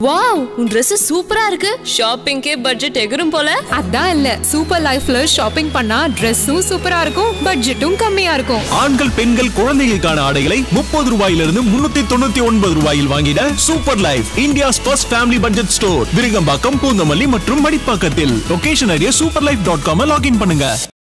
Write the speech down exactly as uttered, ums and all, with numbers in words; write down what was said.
Wow, உன் Dress சூப்பரா இருக்கு. ஷாப்பிங்க்கே பட்ஜெட் எகிரும் போல. அதான் இல்ல, சூப்பர் லைஃப்ல ஷாப்பிங் பண்ணா Dressம் சூப்பரா இருக்கும், பட்ஜெட்டும் கம்மியா இருக்கும். ஆண்கள் பெண்கள் குழந்தைகளுக்கான ஆடைகளை முப்பது ரூபாயிலிருந்து முன்னூத்தி தொண்ணூத்தி ஒன்பது ரூபாயில் வாங்கிட super life India's first family budget store Virugambakkam, Poonamallee மற்றும் மடிப்பாக்கத்தில். Location idea super life dot com login பண்ணுங்க.